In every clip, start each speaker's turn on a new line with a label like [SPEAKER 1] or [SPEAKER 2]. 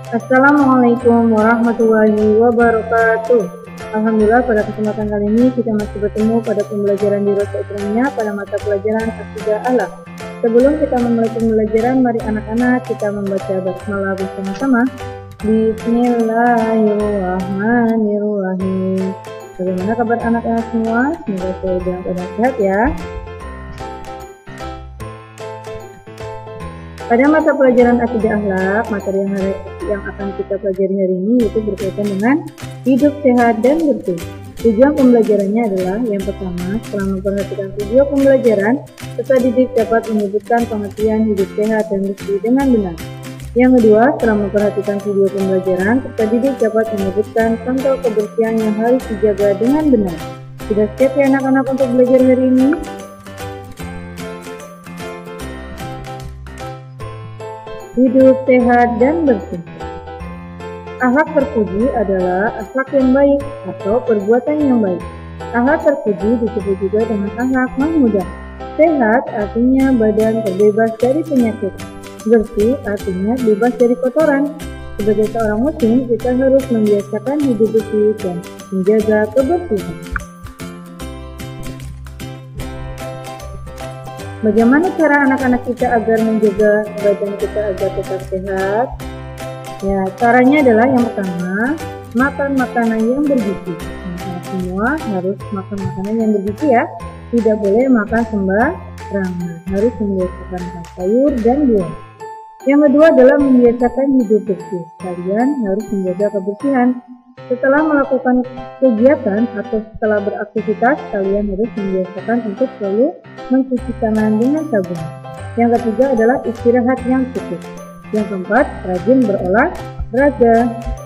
[SPEAKER 1] Assalamualaikum warahmatullahi wabarakatuh. Alhamdulillah pada kesempatan kali ini kita masih bertemu pada pembelajaran di Rosa Ikramnya pada mata pelajaran Akidah Akhlak. Sebelum kita memulai pembelajaran, mari anak-anak kita membaca basmalah bersama-sama. Bismillahirrahmanirrahim. Bagaimana kabar anak-anak semua? Semoga selalu dalam keadaan sehat ya. Pada mata pelajaran Akidah Akhlak, materi yang akan kita pelajari hari ini yaitu berkaitan dengan hidup sehat dan bersih. Tujuan pembelajarannya adalah yang pertama, setelah memperhatikan video pembelajaran, peserta didik dapat menyebutkan pengertian hidup sehat dan bersih dengan benar. Yang kedua, setelah memperhatikan video pembelajaran, peserta didik dapat menyebutkan contoh kebersihan yang harus dijaga dengan benar. Sudah siap ya anak-anak untuk belajar hari ini? Hidup sehat dan bersih. Akhlak terpuji adalah akhlak yang baik atau perbuatan yang baik. Akhlak terpuji disebut juga dengan akhlak mahmudah. Sehat artinya badan terbebas dari penyakit. Bersih artinya bebas dari kotoran. Sebagai seorang muslim, kita harus membiasakan hidup bersih dan menjaga kebersihan. Bagaimana cara anak-anak kita agar menjaga badan kita agar tetap sehat? Ya, caranya adalah yang pertama, makan makanan yang bergizi. Nah, semua harus makan makanan yang bergizi ya. Tidak boleh makan sembarangan. Harus membiasakan makan sayur dan buah. Yang kedua adalah membiasakan hidup bersih. Kalian harus menjaga kebersihan. Setelah melakukan kegiatan atau setelah beraktivitas, kalian harus membiasakan untuk selalu mencuci tangan dengan sabun. Yang ketiga adalah istirahat yang cukup. Yang keempat, rajin berolahraga.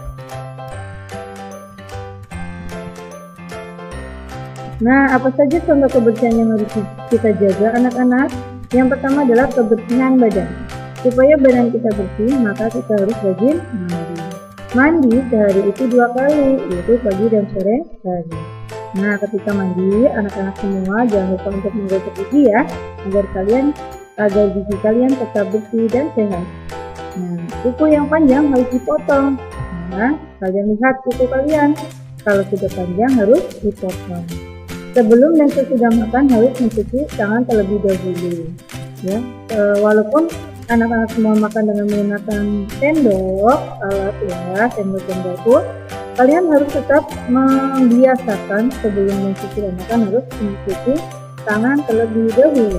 [SPEAKER 1] Nah, apa saja contoh kebersihan yang harus kita jaga anak-anak? Yang pertama adalah kebersihan badan. Supaya badan kita bersih, maka kita harus rajin mandi. Mandi sehari itu 2 kali, yaitu pagi dan sore hari. Nah, ketika mandi, anak-anak semua jangan lupa untuk menggosok gigi ya, agar gigi kalian tetap bersih dan sehat. Nah, kuku yang panjang harus dipotong. Nah, kalian lihat kuku kalian, kalau sudah panjang harus dipotong. Sebelum dan sesudah makan harus mencuci tangan terlebih dahulu. Ya, walaupun anak-anak semua makan dengan menggunakan sendok, sendok dan garpu, kalian harus tetap membiasakan sebelum mencuci dan makan harus mencuci tangan terlebih dahulu.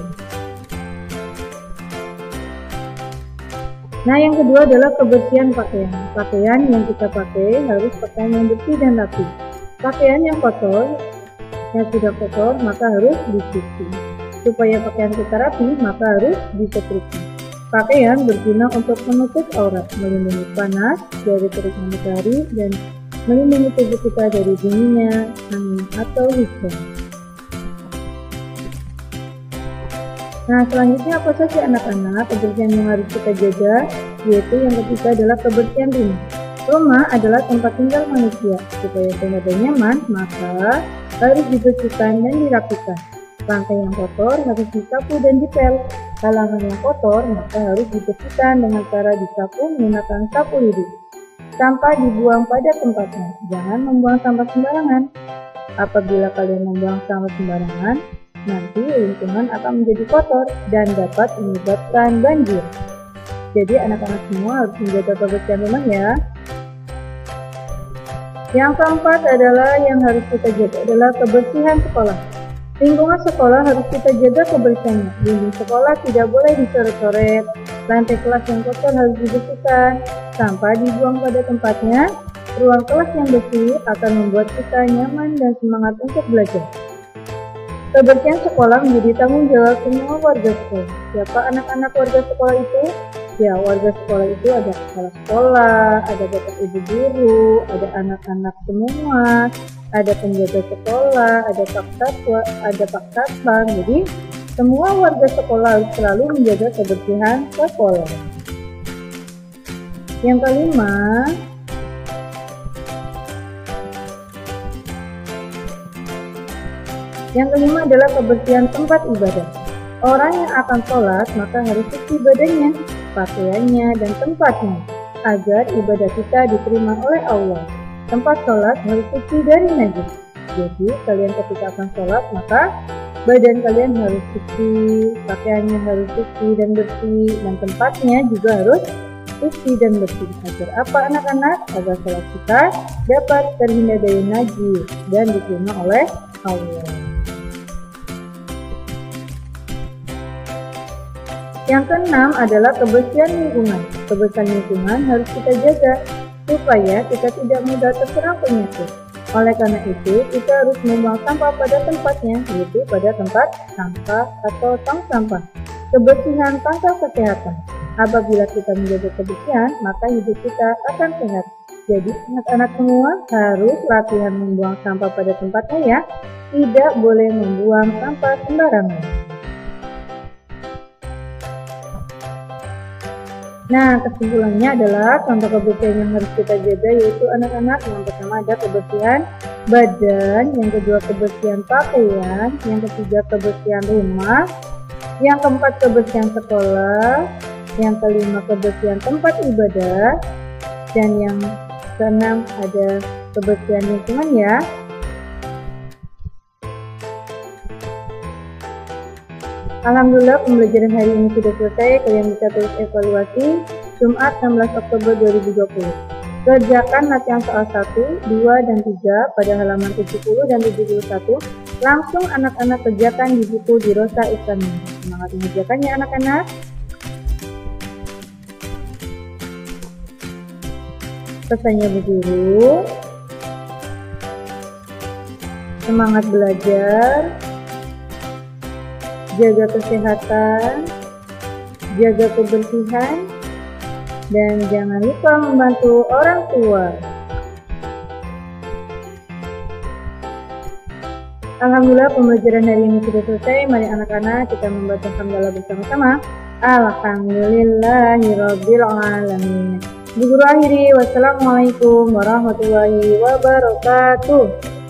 [SPEAKER 1] Nah, yang kedua adalah kebersihan pakaian. Pakaian yang kita pakai harus pakaian yang bersih dan rapi. Pakaian yang kotor, yang sudah kotor, maka harus dicuci. Supaya pakaian kita rapi, maka harus disetrika. Pakaian berguna untuk menutup aurat, melindungi panas dari teriknya matahari, dan melindungi tubuh kita dari dinginnya angin atau hujan. Nah, selanjutnya apa saja anak-anak kebersihan yang harus kita jaga? Yaitu yang ketiga adalah kebersihan rumah. Rumah adalah tempat tinggal manusia. Supaya sehat dan nyaman, maka harus dibersihkan dan dirapikan. Lantai yang kotor harus disapu dan dipel. Halaman yang kotor maka harus dibersihkan dengan cara disapu menggunakan sapu lidi. Sampah dibuang pada tempatnya. Jangan membuang sampah sembarangan. Apabila kalian membuang sampah sembarangan, nanti lingkungan akan menjadi kotor dan dapat menyebabkan banjir. Jadi anak-anak semua harus menjaga kebersihan rumah ya. Yang keempat adalah yang harus kita jaga adalah kebersihan sekolah. Lingkungan sekolah harus kita jaga kebersihannya. Dinding sekolah tidak boleh dicoret-coret. Lantai kelas yang kotor harus dibersihkan. Sampah dibuang pada tempatnya. Ruang kelas yang bersih akan membuat kita nyaman dan semangat untuk belajar. Kebersihan sekolah menjadi tanggung jawab semua warga sekolah. Siapa anak-anak warga sekolah itu? Ya, warga sekolah itu ada kepala sekolah, ada bapak ibu guru, ada anak-anak semua, ada penjaga sekolah, ada pak satpam. Jadi semua warga sekolah harus selalu menjaga kebersihan sekolah. Yang kelima, adalah kebersihan tempat ibadah. Orang yang akan sholat maka harus cuci badannya, pakaiannya, dan tempatnya. agar ibadah kita diterima oleh Allah. Tempat sholat harus suci dari najis. Jadi kalian ketika akan sholat maka badan kalian harus suci, pakaiannya harus suci dan bersih, dan tempatnya juga harus suci dan bersih. Agar apa anak-anak? Agar sholat kita dapat terhindar dari najis dan diterima oleh Allah. Yang keenam adalah kebersihan lingkungan. Kebersihan lingkungan harus kita jaga supaya kita tidak mudah terserang penyakit. Oleh karena itu, kita harus membuang sampah pada tempatnya, yaitu pada tempat sampah atau tong sampah. Kebersihan pangkal kesehatan. Apabila kita menjaga kebersihan, maka hidup kita akan sehat. Jadi, anak-anak semua harus latihan membuang sampah pada tempatnya ya. Tidak boleh membuang sampah sembarangan. Nah, kesimpulannya adalah contoh kebersihan yang harus kita jaga yaitu anak-anak. Yang pertama ada kebersihan badan, yang kedua kebersihan pakaian, yang ketiga kebersihan rumah, yang keempat kebersihan sekolah, yang kelima kebersihan tempat ibadah, dan yang keenam ada kebersihan lingkungan ya. Alhamdulillah pembelajaran hari ini sudah selesai. Kalian bisa terus evaluasi Jumat 16 Oktober 2020. Kerjakan latihan soal 1, 2, dan 3 pada halaman 70 dan 71. Langsung anak-anak kerjakan di buku di Rosa Islamiyah. Semangat mengerjakannya anak-anak. Pesannya Bu Guru, semangat belajar, jaga kesehatan, jaga kebersihan, dan jangan lupa membantu orang tua. Alhamdulillah pembelajaran hari ini sudah selesai. Mari anak-anak kita membaca hamdalah bersama-sama. Alhamdulillahirabbil alamin. Bu Guru akhiri, wassalamualaikum warahmatullahi wabarakatuh.